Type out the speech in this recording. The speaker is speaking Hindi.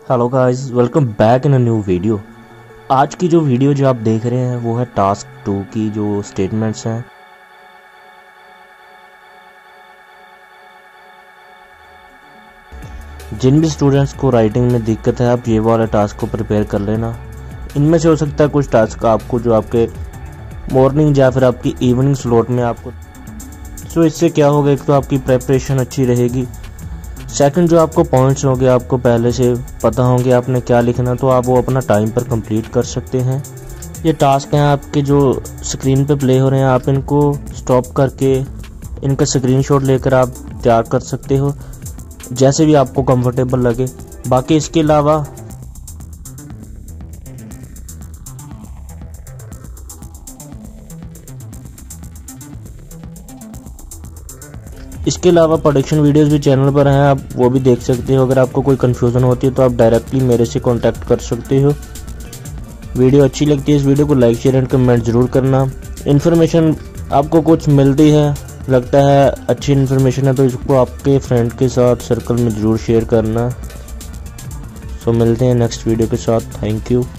Hello guys, welcome back in a new video. आज की जो वीडियो जो आप देख रहे हैं वो है टास्क 2 की जो स्टेटमेंट्स हैं। जिन भी स्टूडेंट्स को राइटिंग में दिक्कत है आप ये वाला टास्क को प्रिपेयर कर लेना। इनमें से हो सकता है कुछ टास्क आपको जो आपके मॉर्निंग या फिर आपकी इवनिंग स्लॉट में आपको इससे क्या होगा, एक तो आपकी प्रेपरेशन अच्छी रहेगी, सेकंड जो आपको पॉइंट्स होंगे आपको पहले से पता होंगे आपने क्या लिखना, तो आप वो अपना टाइम पर कंप्लीट कर सकते हैं। ये टास्क हैं आपके जो स्क्रीन पे प्ले हो रहे हैं, आप इनको स्टॉप करके इनका स्क्रीनशॉट लेकर आप तैयार कर सकते हो जैसे भी आपको कंफर्टेबल लगे। बाकी इसके अलावा प्रोडक्शन वीडियोस भी चैनल पर हैं, आप वो भी देख सकते हो। अगर आपको कोई कन्फ्यूज़न होती है तो आप डायरेक्टली मेरे से कांटेक्ट कर सकते हो। वीडियो अच्छी लगती है इस वीडियो को लाइक शेयर एंड कमेंट ज़रूर करना। इन्फॉर्मेशन आपको कुछ मिलती है, लगता है अच्छी इन्फॉर्मेशन है, तो इसको आपके फ्रेंड के साथ सर्कल में ज़रूर शेयर करना। सो मिलते हैं नेक्स्ट वीडियो के साथ। Thank you.